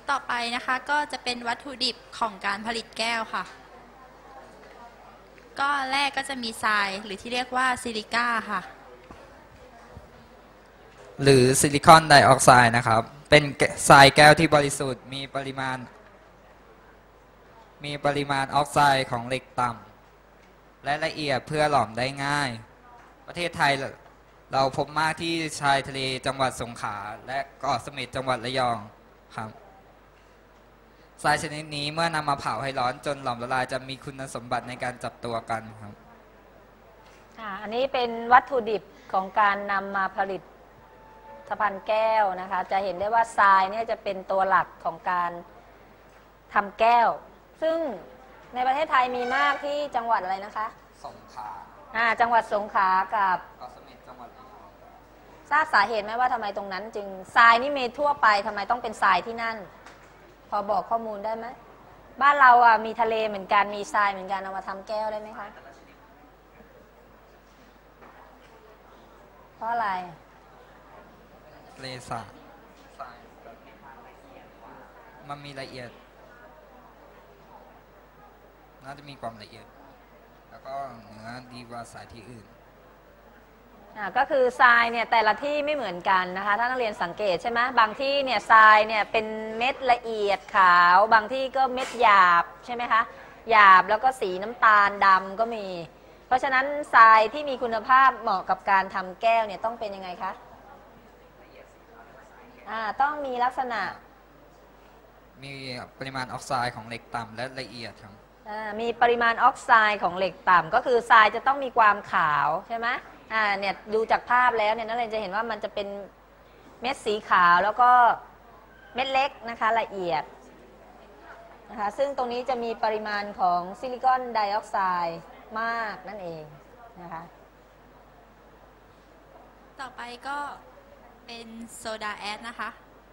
ต่อไปนะคะก็จะเป็นวัตถุดิบของการผลิตแก้วค่ะก็แรกก็จะมีทรายหรือที่เรียกว่าซิลิก้าค่ะหรือซิลิคอนไดออกไซด์นะครับเป็นทรายแก้วที่บริสุทธิ์มีปริมาณออกไซด์ของเหล็กต่ำและละเอียดเพื่อหลอมได้ง่ายประเทศไทยเราพบมากที่ชายทะเลจังหวัดสงขลาและเกาะเสม็ดจังหวัดระยองครับทรายชนิดนี้เมื่อนำมาเผาให้ร้อนจนหลอมละลายจะมีคุณสมบัติในการจับตัวกันครับอันนี้เป็นวัตถุดิบของการนำมาผลิตสะพานแก้วนะคะจะเห็นได้ว่าทรายเนี่ยจะเป็นตัวหลักของการทำแก้วซึ่งในประเทศไทยมีมากที่จังหวัดอะไรนะคะสงขลาจังหวัดสงขลากับเกาะเสม็ดจังหวัดระยองทราบสาเหตุไหมว่าทำไมตรงนั้นจึงทรายนี่มีทั่วไปทำไมต้องเป็นทรายที่นั่นพอบอกข้อมูลได้ไหมบ้านเรามีทะเลเหมือนกันมีทรายเหมือนกันเอามาทำแก้วได้ไหมคะเพราะอะไรทะเลสาบมันมีละเอียดน่าจะมีความละเอียดแล้วก็เนื้อดีกว่าสายที่อื่นก็คือทรายเนี่ยแต่ละที่ไม่เหมือนกันนะคะถ้านักเรียนสังเกตใช่ไหมบางที่เนี่ยทรายเนี่ยเป็นเม็ดละเอียดขาวบางที่ก็เม็ดหยาบใช่ไหมคะหยาบแล้วก็สีน้ำตาลดำก็มีเพราะฉะนั้นทรายที่มีคุณภาพเหมาะกับการทำแก้วเนี่ยต้องเป็นยังไงคะต้องมีลักษณะมีปริมาณออกไซด์ของเหล็กต่ำและละเอียดครับมีปริมาณออกไซด์ของเหล็กต่ำก็คือทรายจะต้องมีความขาวใช่ไหมเนี่ยดูจากภาพแล้วเนี่ยนักเรียนจะเห็นว่ามันจะเป็นเม็ดสีขาวแล้วก็เม็ดเล็กนะคะละเอียดนะคะซึ่งตรงนี้จะมีปริมาณของซิลิคอนไดออกไซด์มากนั่นเองนะคะต่อไปก็เป็นโซดาแอดนะคะ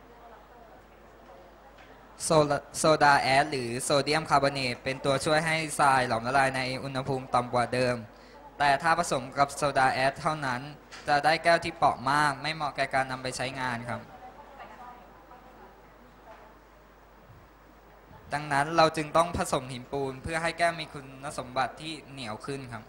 โซดาแอดหรือโซเดียมคาร์บอเนตเป็นตัวช่วยให้ทรายหลอมละลายในอุณหภูมิต่ำกว่าเดิมแต่ถ้าผสมกับโซดาแอดเท่านั้นจะได้แก้วที่เปราะมากไม่เหมาะแก่การนำไปใช้งานครับดังนั้นเราจึงต้องผสมหินปูนเพื่อให้แก้วมีคุณสมบัติที่เหนียวขึ้นครับ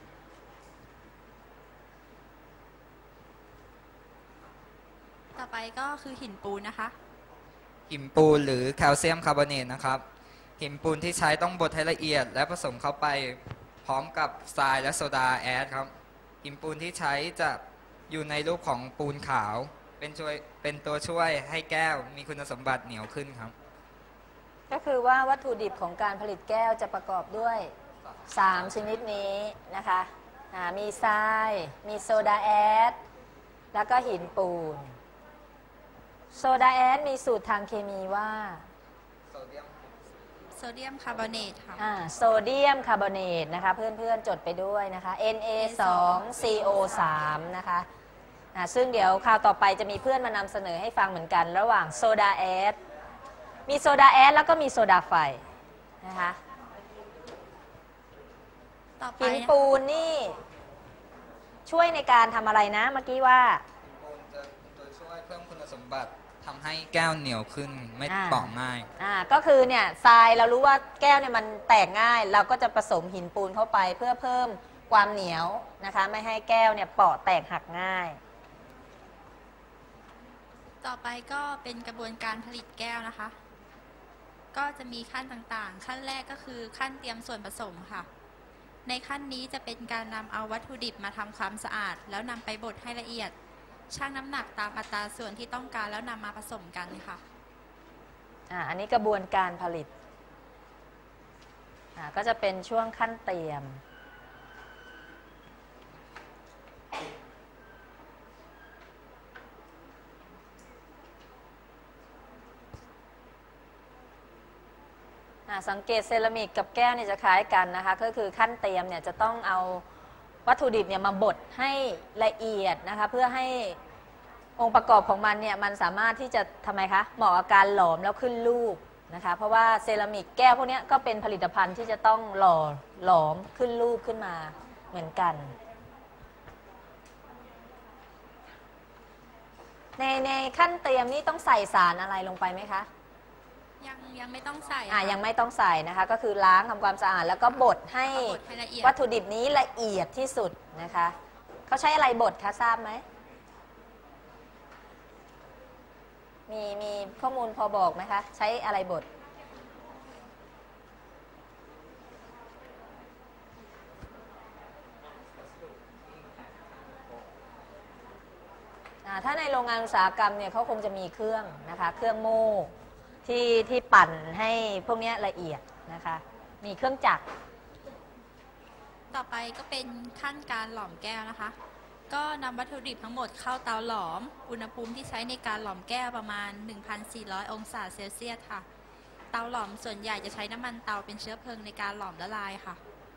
ต่อไปก็คือหินปูนนะคะหินปูนหรือแคลเซียมคาร์บอเนตนะครับหินปูนที่ใช้ต้องบดให้ละเอียดและผสมเข้าไปพร้อมกับทรายและโซดาแอดครับหินปูนที่ใช้จะอยู่ในรูปของปูนขาวเป็นตัวช่วยให้แก้วมีคุณสมบัติเหนียวขึ้นครับก็คือว่าวัตถุดิบของการผลิตแก้วจะประกอบด้วย3ชนิดนี้นะคะมีทรายมีโซดาแอดแล้วก็หินปูนโซดาแอดมีสูตรทางเคมีว่าโซเดียมคาร์บอเนตค่ะโซเดียมคาร์บอเนตนะคะเพื่อนๆจดไปด้วยนะคะ Na2CO3 นะคะซึ่งเดี๋ยวคราวต่อไปจะมีเพื่อนมานำเสนอให้ฟังเหมือนกันระหว่างโซดาแอดมีโซดาแอดแล้วก็มีโซดาไฟนะคะหินปูนนี่ช่วยในการทำอะไรนะเมื่อกี้ว่าปูนจะช่วยเพิ่มคุณสมบัติทำให้แก้วเหนียวขึ้นไม่เปราะง่ายก็คือเนี่ยทรายเรารู้ว่าแก้วเนี่ยมันแตกง่ายเราก็จะผสมหินปูนเข้าไปเพื่อเพิ่มความเหนียวนะคะไม่ให้แก้วเนี่ยเปราะแตกหักง่ายต่อไปก็เป็นกระบวนการผลิตแก้วนะคะก็จะมีขั้นต่างๆขั้นแรกก็คือขั้นเตรียมส่วนผสมค่ะในขั้นนี้จะเป็นการนำเอาวัตถุดิบมาทำความสะอาดแล้วนำไปบดให้ละเอียดชั่งน้ำหนักตามอัตราส่วนที่ต้องการแล้วนำมาผสมกันค่ะอันนี้กระบวนการผลิตก็จะเป็นช่วงขั้นเตรียมสังเกตเซรามิกกับแก้วเนี่ยจะคล้ายกันนะคะก็คือขั้นเตรียมเนี่ยจะต้องเอาวัตถุดิบเนี่ยมาบดให้ละเอียดนะคะเพื่อให้องค์ประกอบของมันเนี่ยมันสามารถที่จะทำไมคะเหมาะกับการหลอมแล้วขึ้นรูปนะคะเพราะว่าเซรามิกแก้วพวกนี้ก็เป็นผลิตภัณฑ์ที่จะต้องหลอมขึ้นรูปขึ้นมาเหมือนกันในขั้นเตรียมนี่ต้องใส่สารอะไรลงไปไหมคะยังไม่ต้องใส่ยังไม่ต้องใส่นะคะ ก็คือล้างทำความสะอาดแล้วก็บดให้บดให้ละเอียดวัตถุดิบนี้ละเอียดที่สุดนะคะเขาใช้อะไรบดคะทราบไหมมีข้อมูลพอบอกไหมคะใช้อะไรบดถ้าในโรงงานอุตสาหกรรมเนี่ยเขาคงจะมีเครื่องนะคะเครื่องโม่ที่ปั่นให้พวกนี้ละเอียดนะคะมีเครื่องจักรต่อไปก็เป็นขั้นการหลอมแก้วนะคะ ก็นำวัตถุดิบทั้งหมดเข้าเตาหลอมอุณหภูมิที่ใช้ในการหลอมแก้วประมาณ 1,400 องศาเซลเซียสค่ะเตาหลอมส่วนใหญ่จะใช้น้ำมันเตาเป็นเชื้อเพลิงในการหลอมละลายค่ะ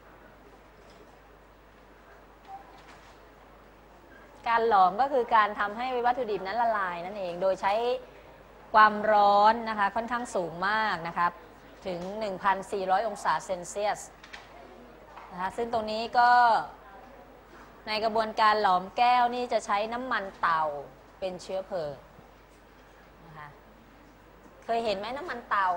การหลอมก็คือการทำให้วัตถุดิบนั้นละลายนั่นเองโดยใช้ความร้อนนะคะค่อนข้างสูงมากนะครับถึง 1,400 องศาเซนเซียสนะคะซึ่งตรงนี้ก็ในกระบวนการหลอมแก้วนี่จะใช้น้ำมันเตาเป็นเชื้อเพลิงนะคะเคยเห็นไหมน้ำมันเตา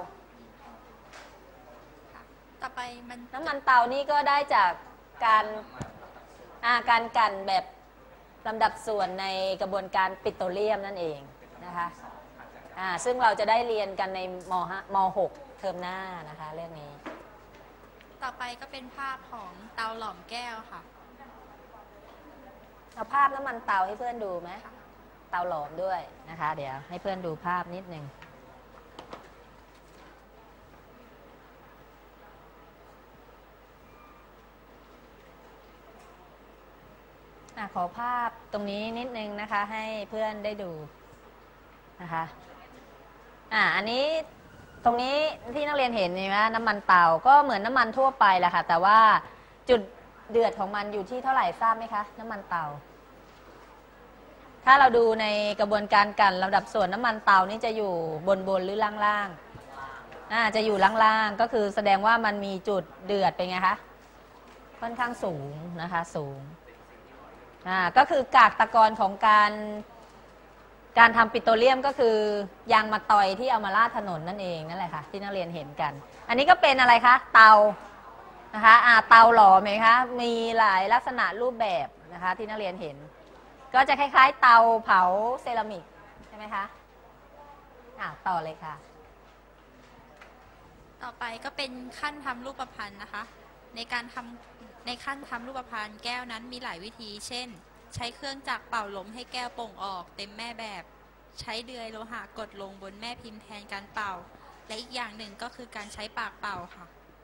ต่อไปน้ำมันเตานี่ก็ได้จากการกลั่นแบบลำดับส่วนในกระบวนการปิโตรเลียมนั่นเองนะคะซึ่งเราจะได้เรียนกันในม.6 เทอมหน้านะคะเรื่องนี้ต่อไปก็เป็นภาพของเตาหลอมแก้วค่ะเอาภาพน้ำมันเตาให้เพื่อนดูไหมเตาหลอมด้วยนะคะเดี๋ยวให้เพื่อนดูภาพนิดนึงขอภาพตรงนี้นิดนึงนะคะให้เพื่อนได้ดูนะคะอันนี้ตรงนี้ที่นักเรียนเห็นนี่นะน้ำมันเตาก็เหมือนน้ำมันทั่วไปแหละค่ะแต่ว่าจุดเดือดของมันอยู่ที่เท่าไหร่ทราบไหมคะน้ำมันเตาถ้าเราดูในกระบวนการกันลำดับส่วนน้ำมันเตานี่จะอยู่บนหรือล่างจะอยู่ล่างก็คือแสดงว่ามันมีจุดเดือดเป็นไงคะค่อนข้างสูงนะคะสูงก็คือกากตะกอนของการทำปิโตรเลียมก็คือยางมะตอยที่เอามาลาดถนนนั่นเองนั่นแหละค่ะที่นักเรียนเห็นกันอันนี้ก็เป็นอะไรคะเตานะคะเตาหลอมไหมคะมีหลายลักษณะรูปแบบนะคะที่นักเรียนเห็นก็จะคล้ายๆเตาเผาเซรามิกใช่ไหมคะต่อเลยค่ะต่อไปก็เป็นขั้นทำรูปพรรณนะคะในขั้นทำรูปพรรณแก้วนั้นมีหลายวิธีเช่นใช้เครื่องจักรเป่าลมให้แก้วโป่งออกเต็มแม่แบบใช้เดือยโลหะกดลงบนแม่พิมพ์แทนการเป่าและอีกอย่างหนึ่งก็คือการใช้ปากเป่าค่ะ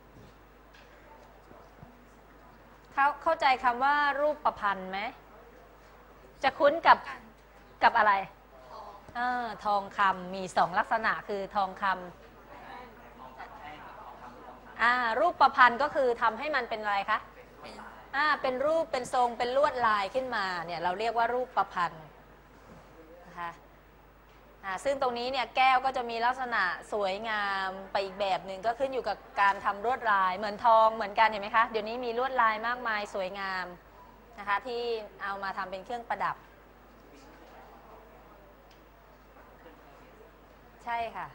เข้าใจคำว่ารูปพรรณไหมจะคุ้นกับอะไรทองคำมี2ลักษณะคือทองคำรูปพรรณก็คือทำให้มันเป็นอะไรคะเป็นรูปเป็นทรงเป็นลวดลายขึ้นมาเนี่ยเราเรียกว่ารูปพรรณนะคะซึ่งตรงนี้เนี่ยแก้วก็จะมีลักษณะสวยงามไปอีกแบบหนึ่งก็ขึ้นอยู่กับการทำลวดลายเหมือนทองเหมือนกันเห็นไหมคะเดี๋ยวนี้มีลวดลายมากมายสวยงามนะคะที่เอามาทำเป็นเครื่องประดับใช่ค่ะ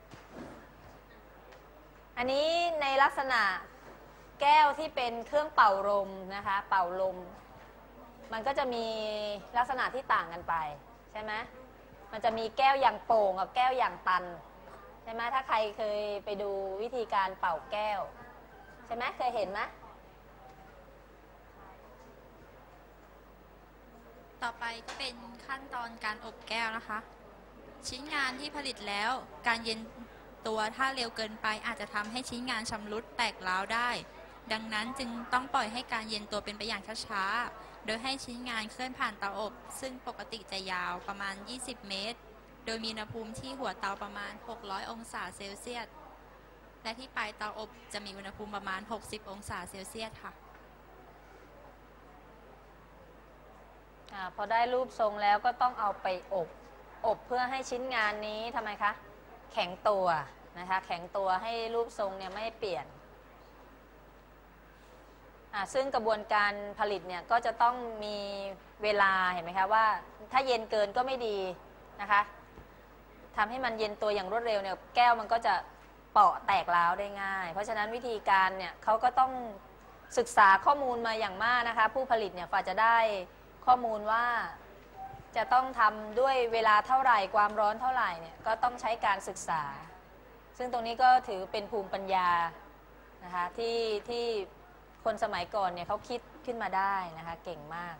อันนี้ในลักษณะแก้วที่เป็นเครื่องเป่าลมนะคะเป่าลมมันก็จะมีลักษณะที่ต่างกันไปใช่ไหมมันจะมีแก้วอย่างโป่งกับแก้วอย่างตันใช่ไหมถ้าใครเคยไปดูวิธีการเป่าแก้วใช่ไหมเคยเห็นไหมต่อไปก็เป็นขั้นตอนการอบแก้วนะคะชิ้นงานที่ผลิตแล้วการเย็นตัวถ้าเร็วเกินไปอาจจะทำให้ชิ้นงานชำรุดแตกร้าวได้ดังนั้นจึงต้องปล่อยให้การเย็นตัวเป็นไปอย่างช้าๆโดยให้ชิ้นงานเคลื่อนผ่านเตาอบซึ่งปกติจะยาวประมาณ20เมตรโดยมีอุณหภูมิที่หัวเตาประมาณ600องศาเซลเซียสและที่ปลายเตาอบจะมีอุณหภูมิประมาณ60องศาเซลเซียสค่ะพอได้รูปทรงแล้วก็ต้องเอาไปอบเพื่อให้ชิ้นงานนี้ทำไมคะแข็งตัวนะคะแข็งตัวให้รูปทรงเนี่ยไม่เปลี่ยนซึ่งกระบวนการผลิตเนี่ยก็จะต้องมีเวลาเห็นไหมคะว่าถ้าเย็นเกินก็ไม่ดีนะคะทำให้มันเย็นตัวอย่างรวดเร็วเนี่ยแก้วมันก็จะเปราะแตกร้าวได้ง่าย เพราะฉะนั้นวิธีการเนี่ยเขาก็ต้องศึกษาข้อมูลมาอย่างมากนะคะผู้ผลิตเนี่ยฝ่าจะได้ข้อมูลว่าจะต้องทำด้วยเวลาเท่าไหร่ความร้อนเท่าไหร่เนี่ยก็ต้องใช้การศึกษา ซึ่งตรงนี้ก็ถือเป็นภูมิปัญญานะคะที่คนสมัยก่อนเนี่ยเขาคิดขึ้นมาได้นะคะเก่งมาก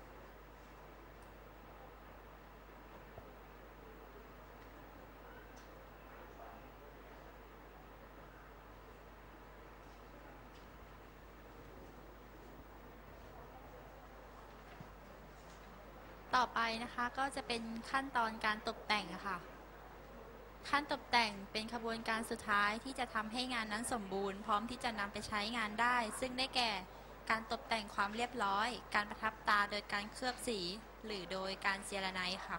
ต่อไปนะคะก็จะเป็นขั้นตอนการตกแต่งอะค่ะขั้นตกแต่งเป็นขบวนการสุดท้ายที่จะทำให้งานนั้นสมบูรณ์พร้อมที่จะนำไปใช้งานได้ ซึ่งได้แก่การตกแต่งความเรียบร้อย การประทับตาโดยการเคลือบสี หรือโดยการเจรไนท์ค่ะ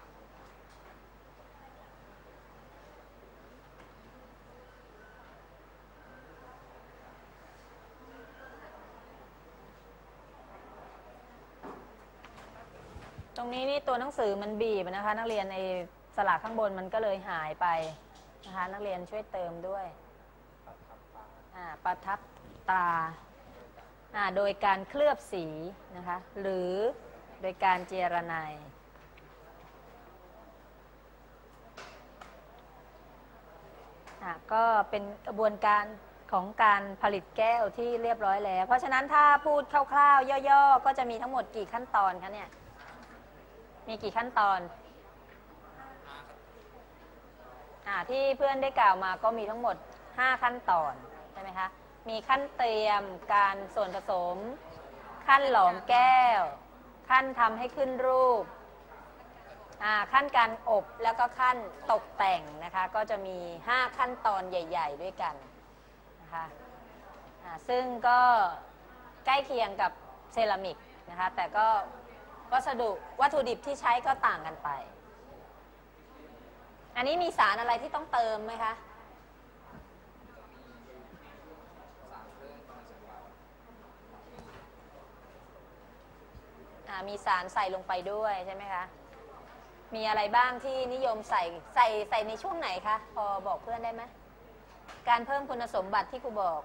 ตรงนี้นี่ตัวหนังสือมันบีบนะคะนักเรียนในสลักข้างบนมันก็เลยหายไปนะคะนักเรียนช่วยเติมด้วยประทับตาโดยการเคลือบสีนะคะหรือโดยการเจรไนท์ก็เป็นกระบวนการของการผลิตแก้วที่เรียบร้อยแล้วเพราะฉะนั้นถ้าพูดคร่าวๆย่อๆก็จะมีทั้งหมดกี่ขั้นตอนคะเนี่ยมีกี่ขั้นตอนที่เพื่อนได้กล่าวมาก็มีทั้งหมด5ขั้นตอนใช่ไหมคะมีขั้นเตรียมการส่วนผสมขั้นหลอมแก้วขั้นทำให้ขึ้นรูปขั้นการอบแล้วก็ขั้นตกแต่งนะคะก็จะมี5ขั้นตอนใหญ่ๆด้วยกันนะคะซึ่งก็ใกล้เคียงกับเซรามิกนะคะแต่ก็วัตถุดิบที่ใช้ก็ต่างกันไปอันนี้มีสารอะไรที่ต้องเติมไหมคะมีสารใส่ลงไปด้วยใช่ไหมคะมีอะไรบ้างที่นิยมใส่ในช่วงไหนคะพอบอกเพื่อนได้ไหมการเพิ่มคุณสมบัติที่ครูบอก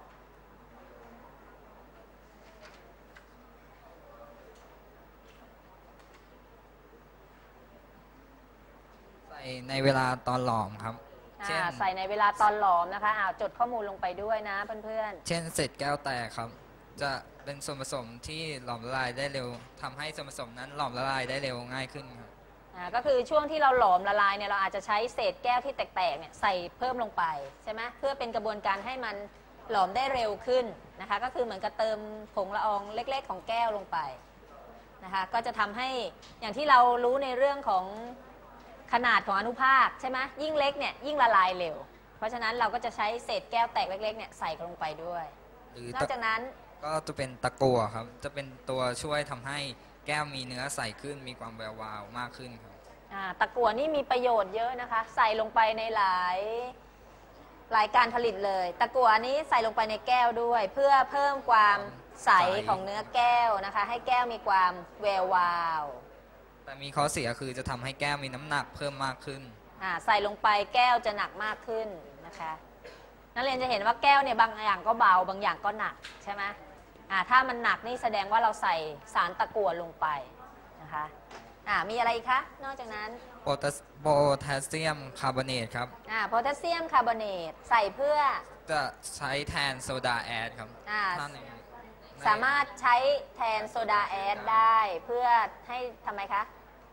ในเวลาตอนหลอมครับใส่ในเวลาตอนหลอมนะคะจดข้อมูลลงไปด้วยนะเพื่อนๆเช่นเศษแก้วแตกครับจะเป็นส่วนผสมที่หลอมละลายได้เร็วทำให้ส่วนผสมนั้นหลอมละลายได้เร็วง่ายขึ้นครับก็คือช่วงที่เราหลอมละลายเนี่ยเราอาจจะใช้เศษแก้วที่แตกๆเนี่ยใส่เพิ่มลงไปใช่ไหมเพื่อเป็นกระบวนการให้มันหลอมได้เร็วขึ้นนะคะก็คือเหมือนกับเติมผงละอองเล็กๆของแก้วลงไปนะคะก็จะทำให้อย่างที่เรารู้ในเรื่องของขนาดของอนุภาคใช่ไหมยิ่งเล็กเนี่ยยิ่งละลายเร็วเพราะฉะนั้นเราก็จะใช้เศษแก้วแตกเล็กๆเนี่ยใส่ลงไปด้วยนอกจากนั้นก็จะเป็นตะกั่วครับจะเป็นตัวช่วยทำให้แก้วมีเนื้อใสขึ้นมีความแวววาวมากขึ้นครับตะกั่วนี่มีประโยชน์เยอะนะคะใส่ลงไปในหลายการผลิตเลยตะกั่วนี้ใส่ลงไปในแก้วด้วยเพื่อเพิ่มความใสของเนื้อแก้วนะคะให้แก้วมีความแวววาวแต่มีข้อเสียคือจะทำให้แก้วมีน้ำหนักเพิ่มมากขึ้นใส่ลงไปแก้วจะหนักมากขึ้นนะคะนักเรียนจะเห็นว่าแก้วเนี่ยบางอย่างก็เบาบางอย่างก็หนักใช่ไหมถ้ามันหนักนี่แสดงว่าเราใส่สารตะกั่วลงไปนะคะมีอะไรอีกคะนอกจากนั้นโพแทสเซียมคาร์บอเนตครับโพแทสเซียมคาร์บอเนตใส่เพื่อจะใช้แทนโซดาแอดครับสามารถใช้แทนโซดาแอดได้เพื่อให้ทำไมคะ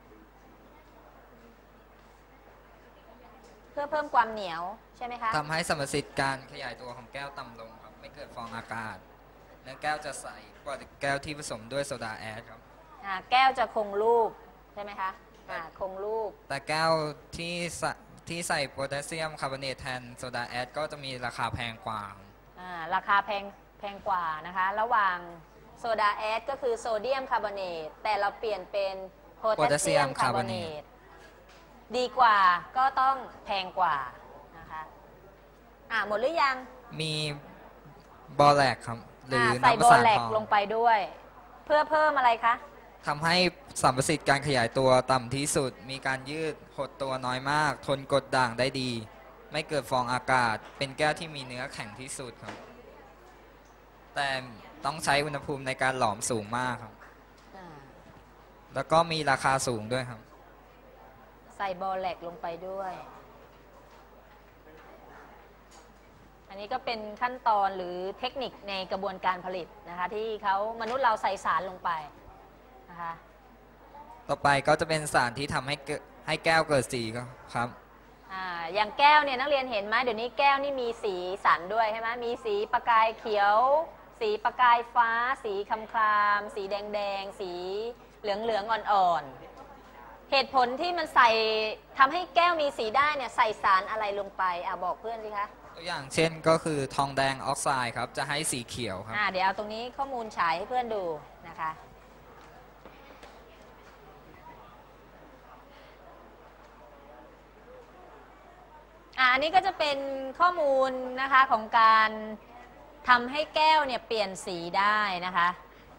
เพื่อเพิ่มความเหนียวใช่ไหมคะทำให้สมรรถการขยายตัวของแก้วต่ำลงครับไม่เกิดฟองอากาศเนื้อแก้วจะใสกว่าแก้วที่ผสมด้วยโซดาแอดครับแก้วจะคงรูปใช่ไหมคะคงรูปแต่แก้วที่ใส่โพแทสเซียมคาร์บอเนตแทนโซดาแอดก็จะมีราคาแพงกว่าราคาแพงกว่านะคะระหว่างโซดาแอดก็คือโซเดียมคาร์บอเนตแต่เราเปลี่ยนเป็นโพแทสเซียมคาร์บอเนตดีกว่าก็ต้องแพงกว่านะคะหมดหรือยังมีบอแลกครับหรือใส่บอแลกลงไปด้วยเพื่อเพิ่มอะไรคะทำให้สัมประสิทธิ์การขยายตัวต่ำที่สุดมีการยืดหดตัวน้อยมากทนกดด่างได้ดีไม่เกิดฟองอากาศ เป็นแก้วที่มีเนื้อแข็งที่สุดครับ แต่ต้องใช้อุณหภูมิในการหลอมสูงมากครับอ่าแล้วก็มีราคาสูงด้วยครับใส่บอแลกลงไปด้วย อันนี้ก็เป็นขั้นตอนหรือเทคนิคในกระบวนการผลิตนะคะที่เขามนุษย์เราใส่สารลงไปนะคะต่อไปก็จะเป็นสารที่ทำให้แก้วเกิดสีครับอย่างแก้วเนี่ยนักเรียนเห็นไหมเดี๋ยวนี้แก้วนี่มีสีสันด้วยใช่ไหมมีสีประกายเขียว สีประกายฟ้า สีคำคราม สีแดงแดงสีเหลืองเหลืองอ่อนๆเหตุผลที่มันใส่ทำให้แก้วมีสีได้เนี่ยใส่สารอะไรลงไปบอกเพื่อนสิคะตัวอย่างเช่นก็คือทองแดงออกไซด์ครับจะให้สีเขียวครับเดี๋ยวเอาตรงนี้ข้อมูลฉายให้เพื่อนดูนะคะอันนี้ก็จะเป็นข้อมูลนะคะของการทำให้แก้วเนี่ยเปลี่ยนสีได้นะคะ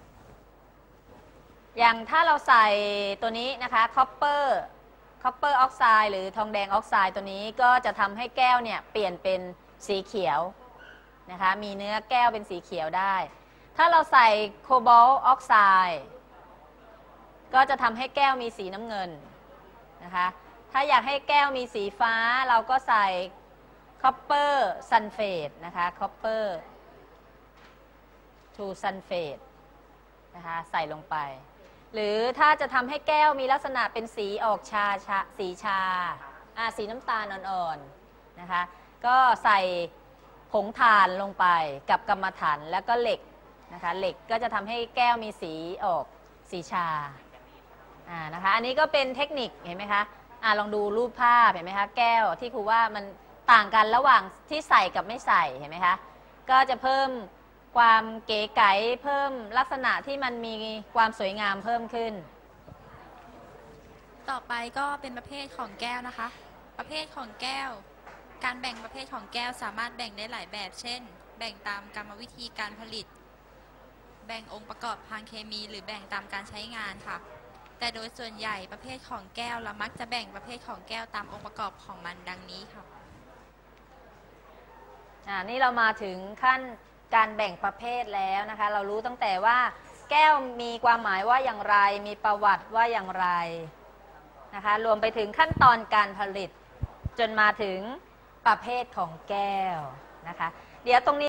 อย่างถ้าเราใส่ตัวนี้นะคะคอปเปอร์ออกไซด์หรือทองแดงออกไซด์ตัวนี้ก็จะทำให้แก้วเนี่ยเปลี่ยนเป็นสีเขียวนะคะมีเนื้อแก้วเป็นสีเขียวได้ถ้าเราใส่โคบอลต์ออกไซด์ก็จะทำให้แก้วมีสีน้ำเงินนะคะถ้าอยากให้แก้วมีสีฟ้าเราก็ใส่คอปเปอร์ซัลเฟตนะคะคอปเปอร์ทูซัลเฟตนะคะใส่ลงไปหรือถ้าจะทำให้แก้วมีลักษณะเป็นสีออกสีชาสีน้ำตาลอ่อนๆนะคะก็ใส่ผงถ่านลงไปกับกรรมฐานแล้วก็เหล็กนะคะเหล็กก็จะทำให้แก้วมีสีออกสีชานะคะอันนี้ก็เป็นเทคนิคเห็นไหมคะลองดูรูปภาพเห็นไหมคะแก้วที่ครูว่ามันต่างกันระหว่างที่ใส่กับไม่ใส่เห็นไหมคะก็จะเพิ่มความเก๋ไก๋เพิ่มลักษณะที่มันมีความสวยงามเพิ่มขึ้นต่อไปก็เป็นประเภทของแก้วนะคะประเภทของแก้วการแบ่งประเภทของแก้วสามารถแบ่งได้หลายแบบเช่นแบ่งตามกรรมวิธีการผลิตแบ่งองค์ประกอบทางเคมีหรือแบ่งตามการใช้งานค่ะแต่โดยส่วนใหญ่ประเภทของแก้วเรามักจะแบ่งประเภทของแก้วตามองค์ประกอบของมันดังนี้ค่ะนี่เรามาถึงขั้นการแบ่งประเภทแล้วนะคะเรารู้ตั้งแต่ว่าแก้วมีความหมายว่าอย่างไรมีประวัติว่าอย่างไรนะคะรวมไปถึงขั้นตอนการผลิตจนมาถึงประเภทของแก้วนะคะเดี๋ยวตรงนี้